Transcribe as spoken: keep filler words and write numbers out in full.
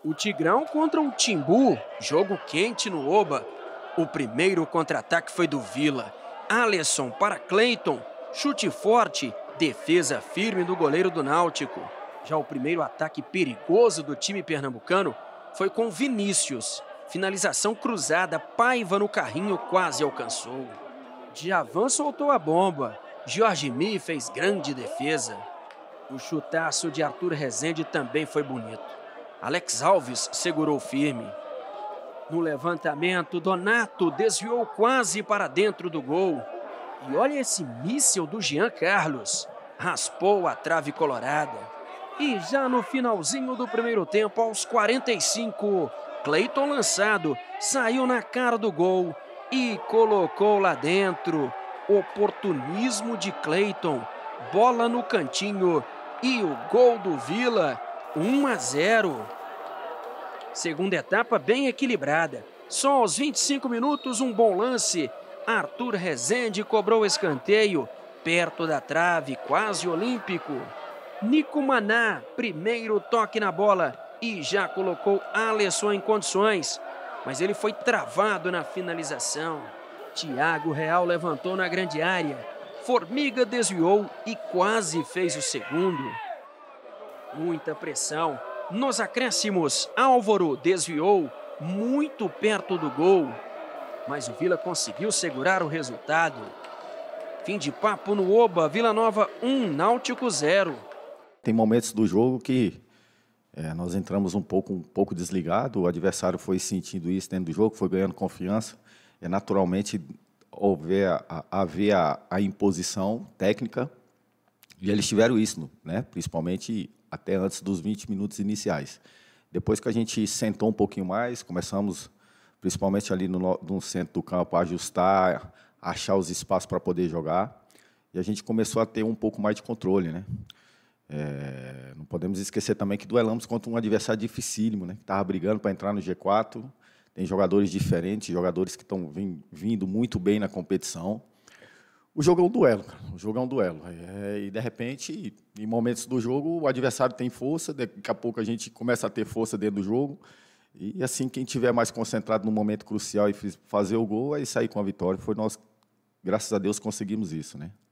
O Tigrão contra o Timbu, jogo quente no Oba. O primeiro contra-ataque foi do Vila. Alisson para Cleiton, chute forte, defesa firme do goleiro do Náutico. Já o primeiro ataque perigoso do time pernambucano foi com Vinícius. Finalização cruzada, Paiva no carrinho quase alcançou. Djavan soltou a bomba. Jorge Mi fez grande defesa. O chutaço de Arthur Rezende também foi bonito. Alex Alves segurou firme. No levantamento, Donato desviou quase para dentro do gol. E olha esse míssil do Jean Carlos. Raspou a trave colorada. E já no finalzinho do primeiro tempo, aos quarenta e cinco, Cleiton lançado, saiu na cara do gol e colocou lá dentro. Oportunismo de Cleiton, bola no cantinho e o gol do Vila, um a zero. Segunda etapa bem equilibrada. Só aos vinte e cinco minutos, um bom lance. Arthur Rezende cobrou o escanteio, perto da trave, quase olímpico. Nico Maná, primeiro toque na bola e já colocou Alisson em condições. Mas ele foi travado na finalização. Thiago Real levantou na grande área. Formiga desviou e quase fez o segundo. Muita pressão. Nos acréscimos, Álvaro desviou muito perto do gol. Mas o Vila conseguiu segurar o resultado. Fim de papo no Oba, Vila Nova um, Náutico zero. Tem momentos do jogo que é, nós entramos um pouco, um pouco desligado, o adversário foi sentindo isso dentro do jogo, foi ganhando confiança. É naturalmente houver a, a, haver a, a imposição técnica, e eles tiveram isso, né? Principalmente até antes dos vinte minutos iniciais. Depois que a gente sentou um pouquinho mais, começamos, principalmente ali no, no centro do campo, a ajustar, achar os espaços para poder jogar, e a gente começou a ter um pouco mais de controle, né? É, não podemos esquecer também que duelamos contra um adversário dificílimo, né? Que estava brigando para entrar no G quatro. Tem jogadores diferentes, jogadores que estão vindo muito bem na competição. O jogo é um duelo, cara. O jogo é um duelo. É, e, de repente, em momentos do jogo, o adversário tem força, daqui a pouco a gente começa a ter força dentro do jogo. E, assim, quem estiver mais concentrado no momento crucial e fazer o gol, aí sair com a vitória. Foi nós, graças a Deus, conseguimos isso, né?